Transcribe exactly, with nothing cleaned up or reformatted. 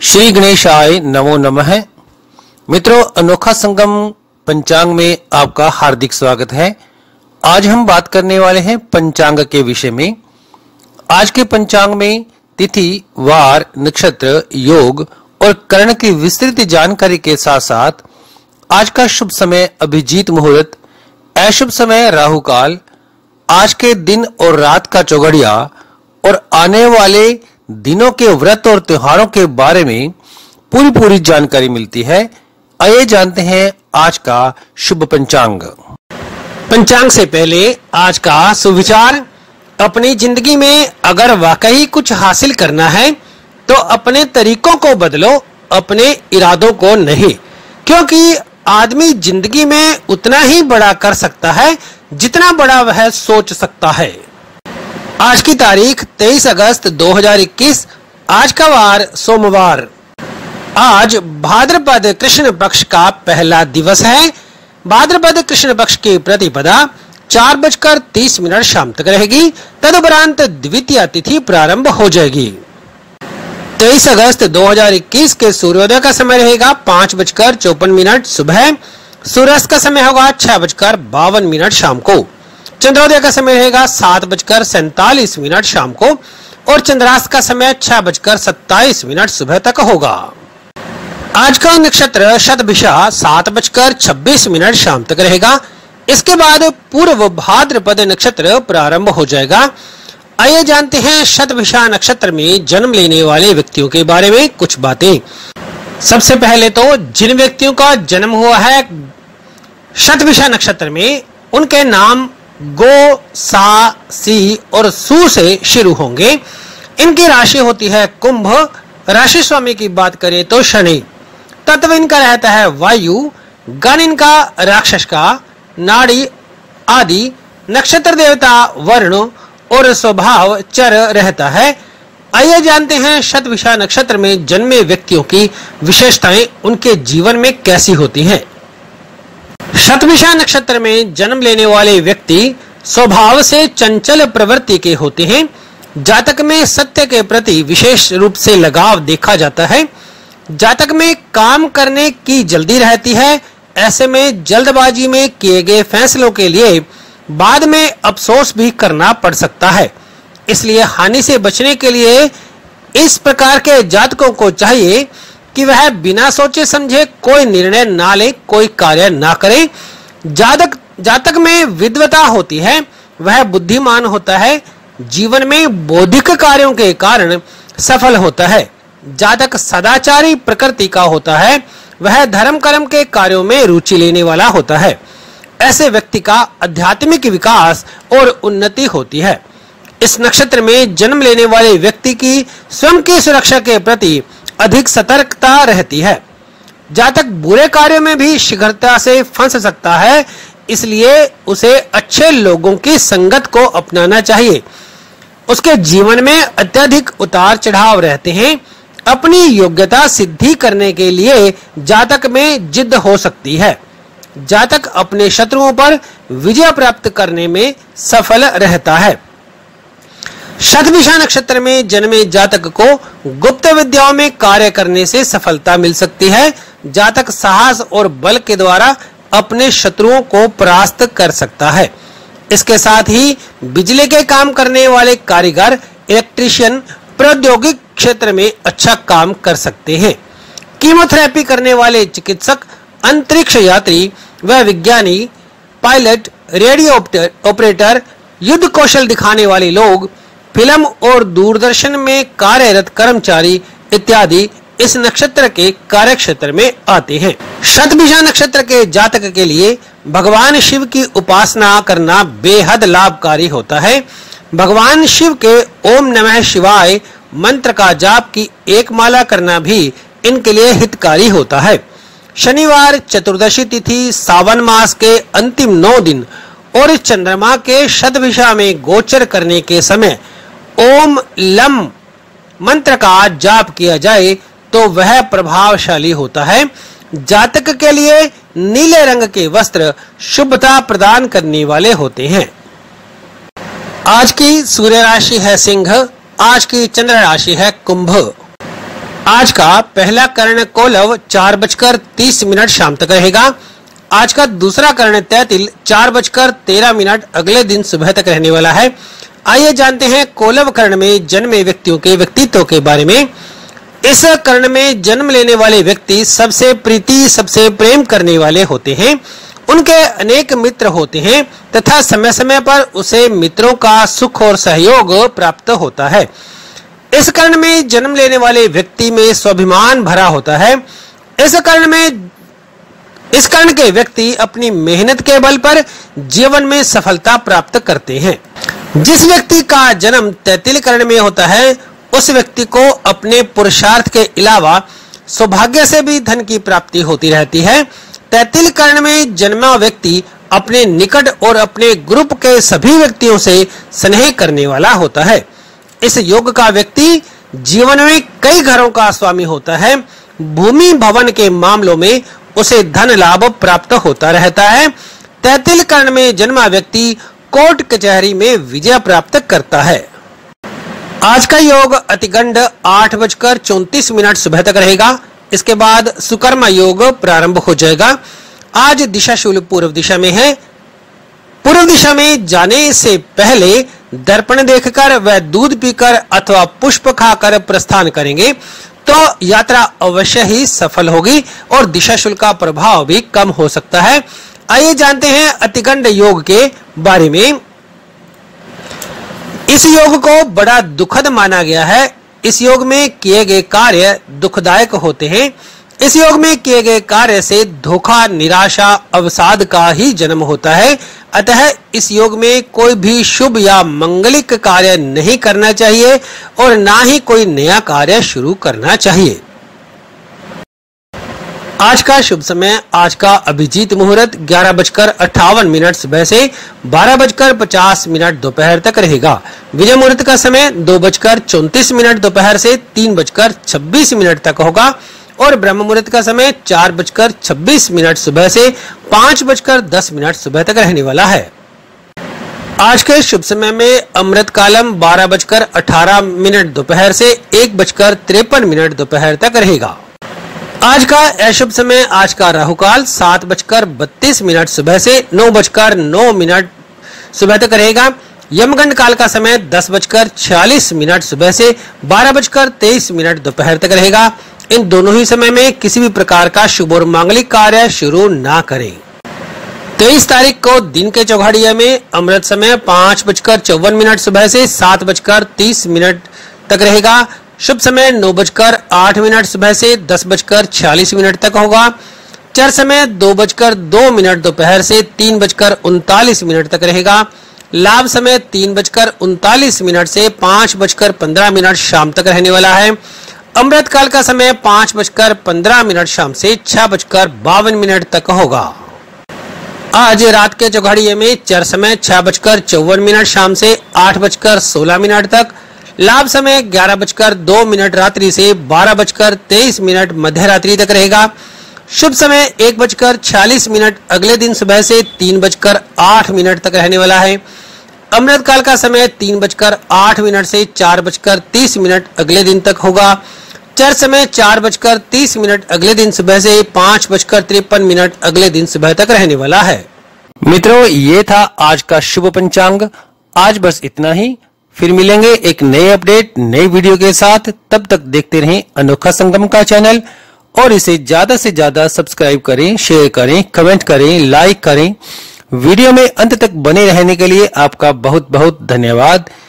श्री गणेशाय नमो नमः। मित्रों, अनोखा संगम पंचांग में आपका हार्दिक स्वागत है। आज हम बात करने वाले हैं पंचांग के विषय में। आज के पंचांग में तिथि, वार, नक्षत्र, योग और करण की विस्तृत जानकारी के साथ साथ आज का शुभ समय अभिजीत मुहूर्त, अशुभ समय राहु काल, आज के दिन और रात का चौघड़िया और आने वाले दिनों के व्रत और त्योहारों के बारे में पूरी पूरी जानकारी मिलती है। आइए जानते हैं आज का शुभ पंचांग। पंचांग से पहले आज का सुविचार। अपनी जिंदगी में अगर वाकई कुछ हासिल करना है तो अपने तरीकों को बदलो, अपने इरादों को नहीं, क्योंकि आदमी जिंदगी में उतना ही बड़ा कर सकता है जितना बड़ा वह सोच सकता है। आज की तारीख तेईस अगस्त दो हज़ार इक्कीस। आज का वार सोमवार। आज भाद्रपद कृष्ण पक्ष का पहला दिवस है। भाद्रपद कृष्ण पक्ष की प्रतिपदा चार बजकर तीस मिनट शाम तक रहेगी। तदुपरांत द्वितीय तिथि प्रारंभ हो जाएगी। तेईस अगस्त दो हज़ार इक्कीस के सूर्योदय का समय रहेगा पाँच बजकर चौपन मिनट सुबह। सूर्यास्त का समय होगा छह बजकर बावन मिनट शाम को। चंद्रोदय का समय रहेगा सात बजकर सैतालीस मिनट शाम को और चंद्रास्त का समय छह बजकर सत्ताईस मिनट सुबह तक होगा। आज का नक्षत्र शतभिषा सात बजकर छब्बीस मिनट शाम तक रहेगा। इसके बाद पूर्व भाद्रपद नक्षत्र प्रारंभ हो जाएगा। आइए जानते हैं शतभिषा नक्षत्र में जन्म लेने वाले व्यक्तियों के बारे में कुछ बातें। सबसे पहले तो जिन व्यक्तियों का जन्म हुआ है शतभिषा नक्षत्र में, उनके नाम गो, सा, सी और सू से शुरू होंगे। इनकी राशि होती है कुंभ। राशि स्वामी की बात करें तो शनि। तत्व इनका रहता है वायु। गण इनका राक्षस का, नाड़ी आदि। नक्षत्र देवता वरुण और स्वभाव चर रहता है। आइए जानते हैं शतभिषा नक्षत्र में जन्मे व्यक्तियों की विशेषताएं उनके जीवन में कैसी होती हैं। शतभिषा नक्षत्र में जन्म लेने वाले व्यक्ति स्वभाव से चंचल प्रवृत्ति के होते हैं। जातक में सत्य के प्रति विशेष रूप से लगाव देखा जाता है। जातक में काम करने की जल्दी रहती है। ऐसे में जल्दबाजी में किए गए फैसलों के लिए बाद में अफसोस भी करना पड़ सकता है। इसलिए हानि से बचने के लिए इस प्रकार के जातकों को चाहिए कि वह बिना सोचे समझे कोई निर्णय ना ले, कोई कार्य ना करे। जातक जातक में विद्वता होती है। वह बुद्धिमान होता है। जीवन में बौद्धिक कार्यों के कारण सफल होता है। जातक सदाचारी प्रकृति का होता है। वह धर्म कर्म के कार्यों में रुचि लेने वाला होता है। ऐसे व्यक्ति का आध्यात्मिक विकास और उन्नति होती है। इस नक्षत्र में जन्म लेने वाले व्यक्ति की स्वयं की सुरक्षा के प्रति अधिक सतर्कता रहती है। जातक बुरे कार्यों में भी शीघ्रता से फंस सकता है, इसलिए उसे अच्छे लोगों की संगत को अपनाना चाहिए। उसके जीवन में अत्यधिक उतार चढ़ाव रहते हैं। अपनी योग्यता सिद्धि करने के लिए जातक में जिद हो सकती है। जातक अपने शत्रुओं पर विजय प्राप्त करने में सफल रहता है। शतभिषा नक्षत्र में जन्मे जातक को गुप्त विद्याओं में कार्य करने से सफलता मिल सकती है। जातक साहस और बल के द्वारा अपने शत्रुओं को परास्त कर सकता है। इसके साथ ही बिजली के काम करने वाले कारीगर, इलेक्ट्रीशियन, प्रौद्योगिक क्षेत्र में अच्छा काम कर सकते हैं। कीमोथेरेपी करने वाले चिकित्सक, अंतरिक्ष यात्री व विज्ञानी, पायलट, रेडियो ऑपरेटर, युद्ध कौशल दिखाने वाले लोग, फिल्म और दूरदर्शन में कार्यरत कर्मचारी इत्यादि इस नक्षत्र के कार्य क्षेत्र में आते हैं। शतभिषा नक्षत्र के जातक के लिए भगवान शिव की उपासना करना बेहद लाभकारी होता है। भगवान शिव के ओम नमः शिवाय मंत्र का जाप की एक माला करना भी इनके लिए हितकारी होता है। शनिवार, चतुर्दशी तिथि, सावन मास के अंतिम नौ दिन और चंद्रमा के शतभिषा में गोचर करने के समय ओम लम मंत्र का जाप किया जाए तो वह प्रभावशाली होता है। जातक के लिए नीले रंग के वस्त्र शुभता प्रदान करने वाले होते हैं। आज की सूर्य राशि है सिंह। आज की चंद्र राशि है कुंभ। आज का पहला कर्ण कोलव चार बजकर तीस मिनट शाम तक रहेगा। आज का दूसरा कर्ण तैतिल चार बजकर तेरह मिनट अगले दिन सुबह तक रहने वाला है। आइए जानते हैं कोलव कर्ण में जन्मे व्यक्तियों के व्यक्तित्व के बारे में। इस कर्ण में जन्म लेने वाले व्यक्ति सबसे प्रीति सबसे प्रेम करने वाले होते हैं। उनके अनेक मित्र होते हैं तथा समय समय पर उसे मित्रों का सुख और सहयोग प्राप्त होता है। इस कर्ण में जन्म लेने वाले व्यक्ति में स्वाभिमान भरा होता है। इस कर्ण में इस कर्ण के व्यक्ति अपनी मेहनत के बल पर जीवन में सफलता प्राप्त करते हैं। जिस व्यक्ति का जन्म तैतिल कर्ण में होता है उस व्यक्ति को अपने पुरुषार्थ के अलावा सौभाग्य से भी धन की प्राप्ति होती रहती है। तैतिल कर्ण में जन्मा व्यक्ति अपने निकट और अपने ग्रुप के सभी व्यक्तियों से स्नेह करने वाला होता है। इस योग का व्यक्ति जीवन में कई घरों का स्वामी होता है। भूमि भवन के मामलों में उसे धन लाभ प्राप्त होता रहता है। तैतिल कर्ण में जन्मा व्यक्ति कोर्ट कचहरी में विजय प्राप्त करता है। आज का योग अतिगंड आठ बजकर चौंतीस मिनट सुबह तक रहेगा। इसके बाद सुकर्मा योग प्रारंभ हो जाएगा। आज दिशा शूल पूर्व दिशा में है। पूर्व दिशा में जाने से पहले दर्पण देखकर व दूध पीकर अथवा पुष्प खाकर प्रस्थान करेंगे तो यात्रा अवश्य ही सफल होगी और दिशा शूल का प्रभाव भी कम हो सकता है। आइए जानते हैं अतिगंड योग के बारे में। इस योग को बड़ा दुखद माना गया है। इस योग में किए गए कार्य दुखदायक होते हैं। इस योग में किए गए कार्य से धोखा, निराशा, अवसाद का ही जन्म होता है। अतः इस योग में कोई भी शुभ या मंगलिक कार्य नहीं करना चाहिए और ना ही कोई नया कार्य शुरू करना चाहिए। आज का शुभ समय, आज का अभिजीत मुहूर्त ग्यारह बजकर अट्ठावन मिनट सुबह से बारह बजकर पचास मिनट दोपहर तक रहेगा। विजय मुहूर्त का समय दो बजकर चौंतीस मिनट दोपहर से तीन बजकर छब्बीस मिनट तक होगा और ब्रह्म मुहूर्त का समय चार बजकर छब्बीस मिनट सुबह से पाँच बजकर दस मिनट सुबह तक रहने वाला है। आज के शुभ समय में अमृत कालम बारह बजकर अठारह मिनट दोपहर से एक बजकर तिरपन मिनट दोपहर तक रहेगा। आज का अशुभ समय, आज का राहु काल सात बजकर बत्तीस मिनट सुबह से नौ बजकर नौ मिनट सुबह तक रहेगा। यमगंड काल का समय दस बजकर छियालीस मिनट सुबह से बारह बजकर तेईस मिनट दोपहर तक रहेगा। इन दोनों ही समय में किसी भी प्रकार का शुभ और मांगलिक कार्य शुरू ना करें। तेईस तारीख को दिन के चौघाड़िया में अमृत समय पाँच बजकर चौवन मिनट सुबह से सात बजकर तीस मिनट तक रहेगा। शुभ समय नौ बजकर आठ मिनट सुबह से दस बजकर छियालीस मिनट तक होगा। चर समय दो बजकर दो मिनट दोपहर से तीन बजकर उनतालीस मिनट तक रहेगा। लाभ समय तीन बजकर उनतालीस मिनट से पाँच बजकर पंद्रह मिनट शाम तक रहने वाला है। अमृत काल का समय पाँच बजकर पंद्रह मिनट शाम से छह बजकर बावन मिनट तक होगा। आज रात के चौघाड़िये में चर समय छह बजकर चौवन मिनट शाम से आठ बजकर सोलह मिनट तक। लाभ समय ग्यारह बजकर दो मिनट रात्रि से बारह बजकर तेईस मिनट मध्य रात्रि तक रहेगा। शुभ समय एक बजकर छियालीस मिनट अगले दिन सुबह से तीन बजकर आठ मिनट तक रहने वाला है। अमृत काल का समय तीन बजकर आठ मिनट से चार बजकर तीस मिनट अगले दिन तक होगा। चर समय चार बजकर तीस मिनट अगले दिन सुबह से पाँच बजकर तिरपन मिनट अगले दिन सुबह तक रहने वाला है। मित्रों, ये था आज का शुभ पंचांग। आज बस इतना ही। फिर मिलेंगे एक नए अपडेट नए वीडियो के साथ। तब तक देखते रहें अनोखा संगम का चैनल और इसे ज्यादा से ज्यादा सब्सक्राइब करें, शेयर करें, कमेंट करें, लाइक करें। वीडियो में अंत तक बने रहने के लिए आपका बहुत बहुत धन्यवाद।